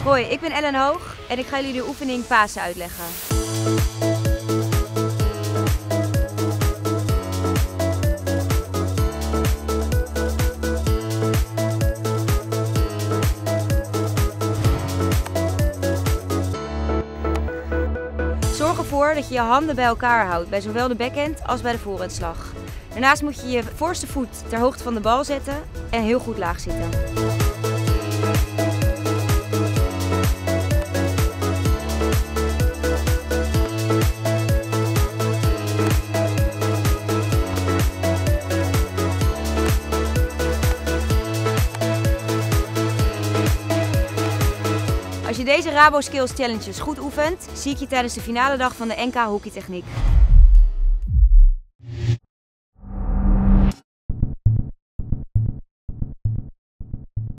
Hoi, ik ben Ellen Hoog en ik ga jullie de oefening Pasen uitleggen. Zorg ervoor dat je je handen bij elkaar houdt, bij zowel de backhand als bij de voorhandslag. Daarnaast moet je je voorste voet ter hoogte van de bal zetten en heel goed laag zitten. Als je deze Rabo Skills Challenges goed oefent, zie ik je tijdens de finale dag van de NK Hockeytechniek.